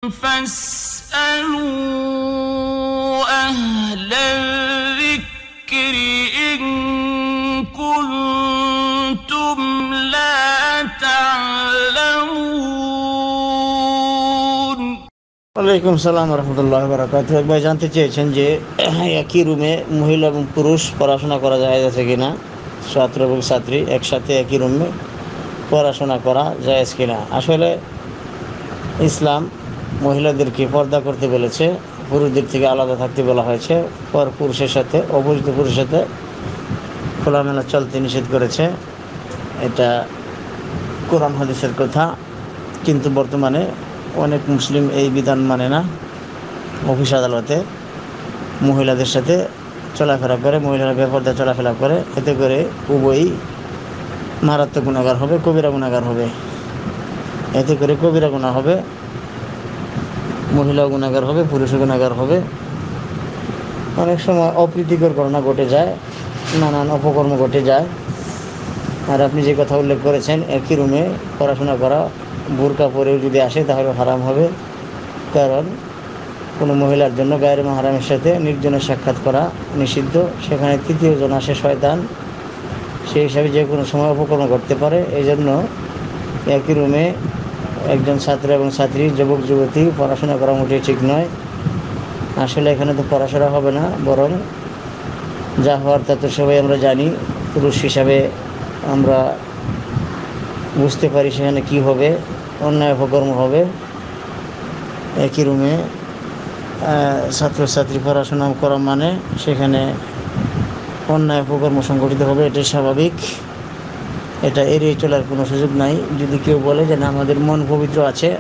فاسألوا أهل الذكر إن كنتم لا تعلمون ওয়ালাইকুম সালাম রহমতুল্লাহ বারাকাতুহু। এক ভাই জানতে চেয়েছেন যে একই রুমে মহিলা এবং পুরুষ পড়াশোনা করা যায় আছে কিনা, ছাত্র এবং ছাত্রী একসাথে একই রুমে পড়াশোনা করা যায় কিনা। আসলে ইসলাম মহিলাদেরকে পর্দা করতে বলেছে, পুরুষদের থেকে আলাদা থাকতে বলা হয়েছে, পর পুরুষের সাথে অপরিচিত পুরুষের সাথে খোলামেলা চলতে নিষেধ করেছে। এটা কোরআন হাদিসের কথা, কিন্তু বর্তমানে অনেক মুসলিম এই বিধান মানে না। অফিস আদালতে মহিলাদের সাথে চলাফেরা করে, মহিলারা বেপরদা চলাফেরা করে, এতে করে উভয়ই মারাত্মক গুনাহগার হবে, কবিরা গুনাহগার হবে। এতে করে কবিরা গুনাহ হবে, মহিলাও গুনাহগার হবে, পুরুষও গুনাহগার হবে। অনেক সময় অপ্রীতিকর ঘটনা ঘটে যায়, নানান অপকর্ম ঘটে যায়। আর আপনি যে কথা উল্লেখ করেছেন একই রুমে পড়াশোনা করা, বোরকা পরেও যদি আসে তাহলে হারাম হবে। কারণ কোনো মহিলার জন্য গায়ের মাহরামের সাথে নির্জনে সাক্ষাৎ করা নিষিদ্ধ। সেখানে তৃতীয় জন আসে শয়তান, সেই হিসাবে যে কোনো সময় অপকর্ম ঘটতে পারে। এই জন্য একই রুমে একজন ছাত্র এবং ছাত্রী, যুবক যুবতী পড়াশোনা করা মোটেই ঠিক নয়। আসলে এখানে তো পড়াশোনা হবে না, বরং যা হওয়ার তা তো সবাই আমরা জানি। পুরুষ হিসাবে আমরা বুঝতে পারি সেখানে কি হবে, অন্যায় অপকর্ম হবে। একই রুমে ছাত্রছাত্রী পড়াশোনা করা মানে সেখানে অন্যায় অপকর্ম সংঘটিত হবে, এটাই স্বাভাবিক। এটা এড়িয়ে চলার কোনো সুযোগ নাই। যদি কেউ বলে যে না আমাদের মন পবিত্র আছে,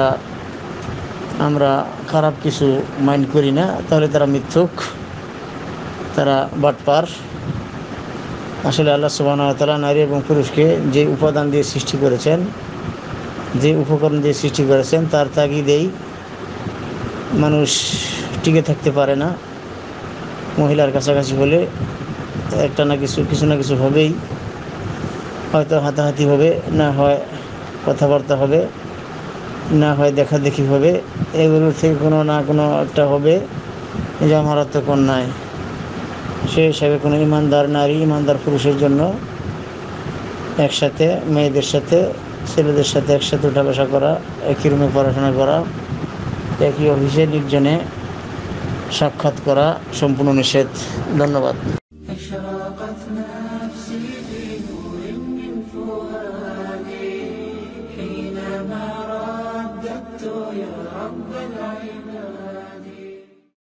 আমরা খারাপ কিছু মাইন্ড করি না, তাহলে তারা মিথ্যুক, তারা বাটপার। আসলে আল্লাহ সুবহানাহু ওয়া তাআলা নারী এবং পুরুষকে যে উপাদান দিয়ে সৃষ্টি করেছেন, যে উপকরণ দিয়ে সৃষ্টি করেছেন, তার তাগিদেই মানুষ টিকে থাকতে পারে না। মহিলার কাছাকাছি হলে একটা না কিছু না কিছু হবেই, হয়তো হাতাহাতি হবে, না হয় কথাবার্তা হবে, না হয় দেখাদেখি হবে। এগুলোর থেকে কোনো না কোনো একটা হবে, যা মারাত্মক অন্যায়। সেই হিসাবে কোনো ইমানদার নারী, ইমানদার পুরুষের জন্য একসাথে মেয়েদের সাথে, ছেলেদের সাথে একসাথে উঠা বসা করা, একই রুমে পড়াশোনা করা, একই অফিসে নির্জনে সাক্ষাৎ করা সম্পূর্ণ নিষেধ। ধন্যবাদ। أشرقت نفسي بنور من فؤادي حينما رددت يا رب العباد.